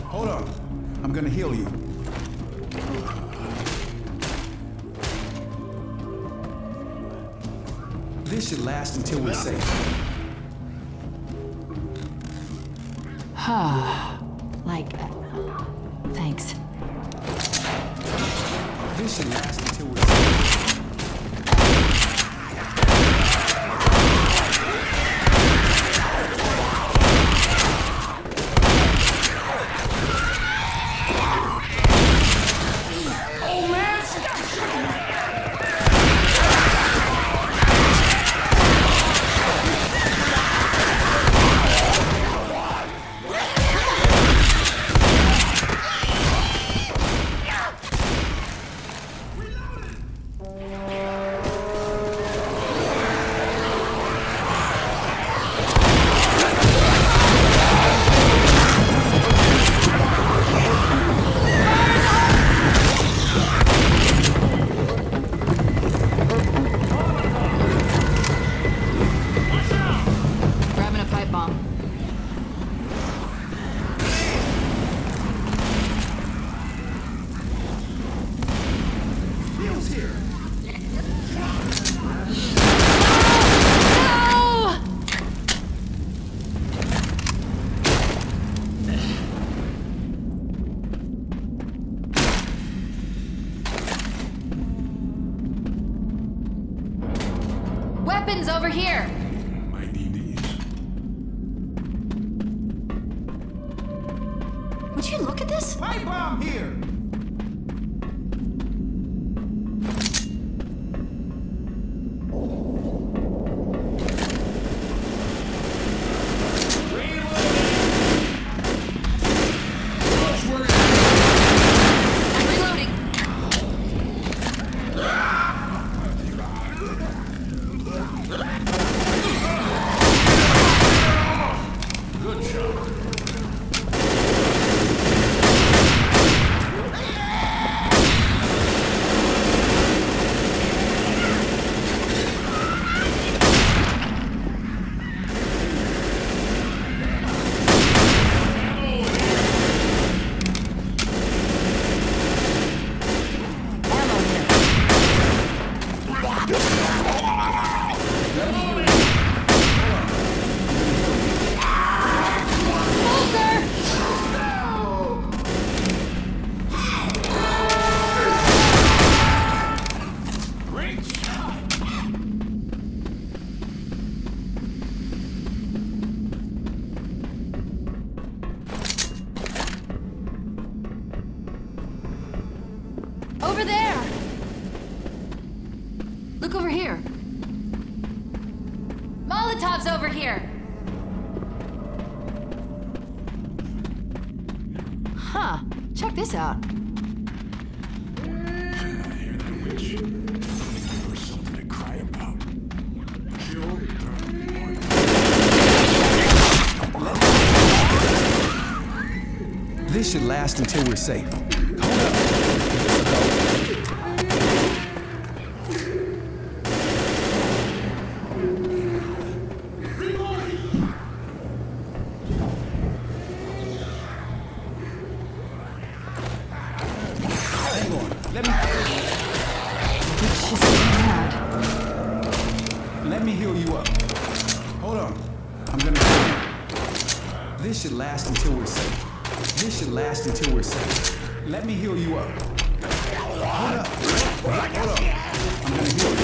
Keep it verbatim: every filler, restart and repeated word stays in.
Hold on. I'm gonna heal you. This should last until we're safe. Like, uh, thanks. This should last until we're safe. Weapons over here! Might need these. Would you look at this? Pipe bomb here! Over there! Look over here. Molotov's over here! Huh. Check this out. This should last until we're safe. Let me... She's mad. Let me heal you up. Hold on. I'm gonna heal you. This should last until we're safe. This should last until we're safe. Let me heal you up. Hold up. Hold up. I'm gonna heal you.